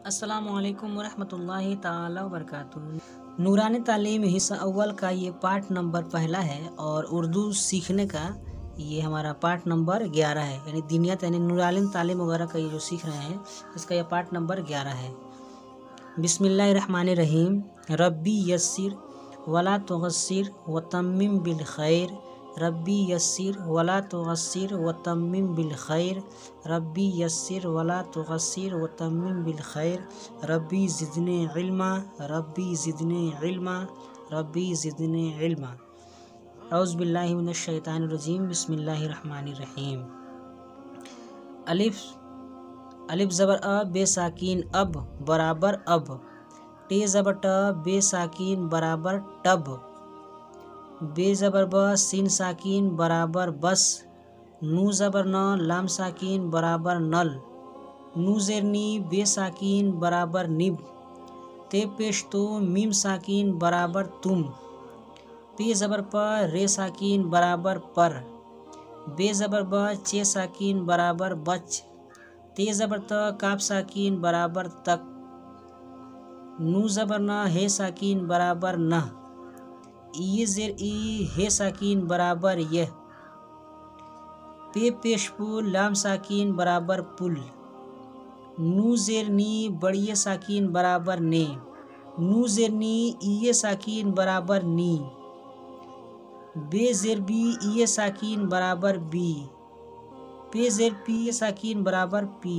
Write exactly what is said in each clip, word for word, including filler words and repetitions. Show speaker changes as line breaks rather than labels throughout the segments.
अस्सलामुअलैकुम वरहमतुल्लाहि ताला वबरकातुहू। नूरानी तालीम हिस्सा अव्वल का ये पाठ नंबर पहला है और उर्दू सीखने का ये हमारा पाठ नंबर ग्यारह है। यानी दीनियत यानी नूरानी तालीम वगैरह का ये जो सीख रहे हैं इसका यह पाठ नंबर ग्यारह है। बिस्मिल्लाहिर्रहमानिर्रहीम। रब्बी यस्सिर वला तुगस्सिर व तम्मिम बिल खैर। रब्बी यस्सिर वला तुगस्सिर व तम्मिम बिल खैर। रब्बी यस्सिर वला तुगस्सिर व तम्मिम बिल खैर। रब्बी ज़िदनी इल्मा। रब्बी ज़िदनी इल्मा। रब्बी ज़िदनी इल्मा। औज़ु बिल्लाहि मिनश शैतानिर रजीम। बिस्मिल्लाहिर रहमानिर रहीम। अलिफ अलिफ ज़बर अ बे साकिन अब बराबर अब। टे ज़बर ट बे साकिन बराबर टब। बे ज़बर ब सीन साकिन बराबर बस। नू ज़बर न लाम साकिन बराबर नल। नू ज़ेर नी बे साकिन बराबर निब। ते पेश तो मीम साकिन बराबर तुम। पे ज़बर प रे साकिन बराबर पर। बे ज़बर ब चे साकिन बराबर बच। ते ज़बर त काफ साकिन बराबर तक। नू ज़बर न हे साकिन बराबर न। ई ज़ेर ई हे साकिन बराबर यह। पे पेश पु लाम साकिन बराबर पुल। नू ज़ेर नी बड़िए साकिन बराबर ने। नू ज़ेर नी इये साकिन बराबर नी। बे ज़ेर बी इये साकिन बराबर बी। पे ज़ेर पी साकिन बराबर पी।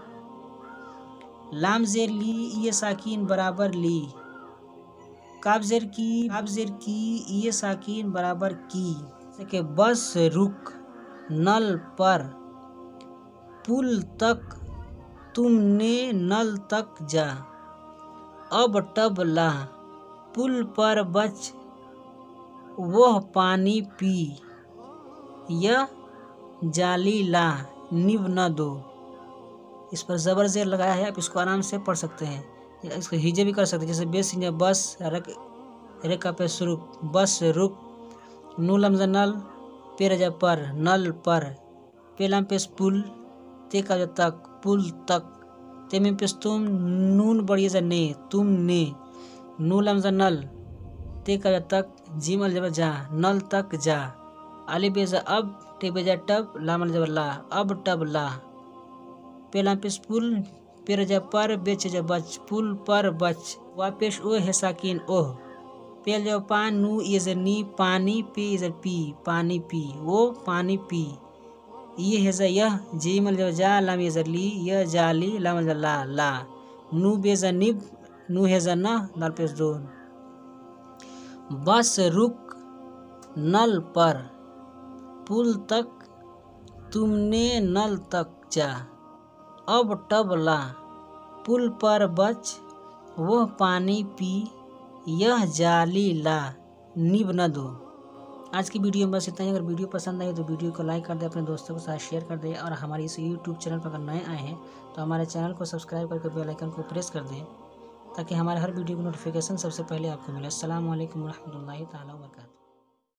लाम ज़ेर ली इये साकिन बराबर ली। काफ ज़ेर की काफ ज़ेर की इये साकिन बराबर की। के बस रुक नल पर। पुल तक तुमने नल तक जा। अब टब ला पुल पर बच वह पानी पी। यह जाली ला निब न दो। इस पर ज़बर ज़ेर लगाया है, आप इसको आराम से पढ़ सकते हैं। इसको हिजे भी कर सकते हैं, जैसे बेस बस रक रेखा पे शुरू बस रुक। नू लम्ज़ नल पे रजा पर नल पर। पे लाम पेश पुल ते का जो तक पुल तक। ते में पेश तुम नून बड़ी जा ने तुम ने। नू लम्ज़ नल ते का जो तक जीम अल जबर जा नल तक जा। अली बेजा अब टे बेजा टब लाम अल जबर ला अब टब ला। पे लाम पेश पुल पे रजा पर बेच जा बच पुल पर बच। वा पेश ओ है साकिन ओह। पेल जो पान नू इज़र नी पानी पी इज़र पी पानी पी वो पानी पी। ये है जा यह जीमल जो जा लाम इज़र ली यह जाली लाम अल ला ला। नू बेजा निब नू है जा न लाल पेश दो। बस रुक नल पर पुल तक तुमने नल तक जा। अब टब ला पुल पर बच वह पानी पी। यह जाली ला निब न दो। आज की वीडियो में बस इतना ही। अगर वीडियो पसंद आई तो वीडियो को लाइक कर दे, अपने दोस्तों के साथ शेयर कर दे और हमारे इस यूट्यूब चैनल पर अगर नए आए हैं तो हमारे चैनल को सब्सक्राइब करके बेल आइकन को प्रेस कर दें ताकि हमारे हर वीडियो की नोटिफिकेशन सबसे पहले आपको मिले। अस्सलामु अलैकुम वरहमतुल्लाहि ताला वबरकातुहू।